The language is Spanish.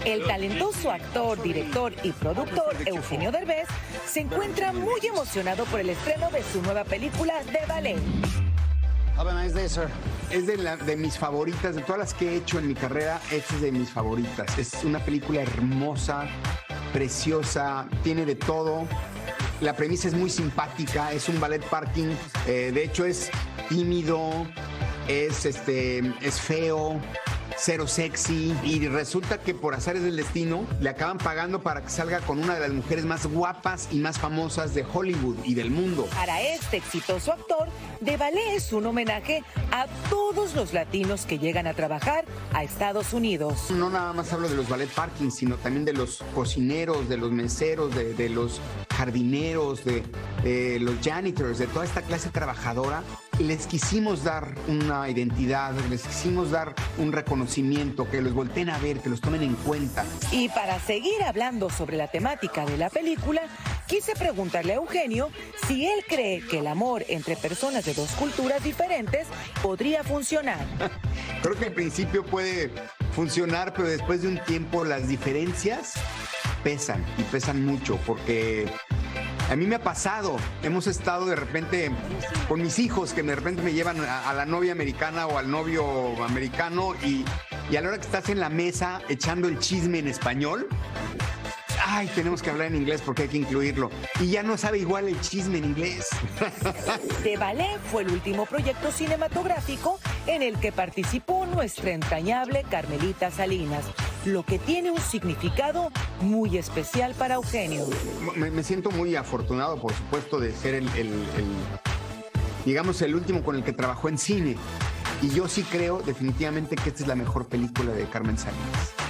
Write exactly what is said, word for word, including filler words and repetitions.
El talentoso actor, director y productor Eugenio Derbez se encuentra muy emocionado por el estreno de su nueva película de ballet. Have a nice day, sir. Es de, la, de mis favoritas, de todas las que he hecho en mi carrera, esta es de mis favoritas. Es una película hermosa, preciosa, tiene de todo. La premisa es muy simpática, es un ballet parking, eh, de hecho es tímido, es, este, es feo, cero sexy, y resulta que por azares del destino le acaban pagando para que salga con una de las mujeres más guapas y más famosas de Hollywood y del mundo. Para este exitoso actor, De Ballet es un homenaje a todos los latinos que llegan a trabajar a Estados Unidos. No nada más hablo de los ballet parking, sino también de los cocineros, de los meseros, de, de los jardineros, de, de los janitors, de toda esta clase trabajadora. Les quisimos dar una identidad, les quisimos dar un reconocimiento, que los volteen a ver, que los tomen en cuenta. Y para seguir hablando sobre la temática de la película, quise preguntarle a Eugenio si él cree que el amor entre personas de dos culturas diferentes podría funcionar. Creo que al principio puede funcionar, pero después de un tiempo las diferencias pesan y pesan mucho, porque a mí me ha pasado, hemos estado de repente con mis hijos que de repente me llevan a, a la novia americana o al novio americano y, y a la hora que estás en la mesa echando el chisme en español, ay, tenemos que hablar en inglés porque hay que incluirlo. Y ya no sabe igual el chisme en inglés. De Ballet fue el último proyecto cinematográfico en el que participó nuestra entrañable Carmelita Salinas, lo que tiene un significado muy especial para Eugenio. Me, me siento muy afortunado, por supuesto, de ser el, el, el, digamos, el último con el que trabajó en cine. Y yo sí creo definitivamente que esta es la mejor película de Carmen Salinas.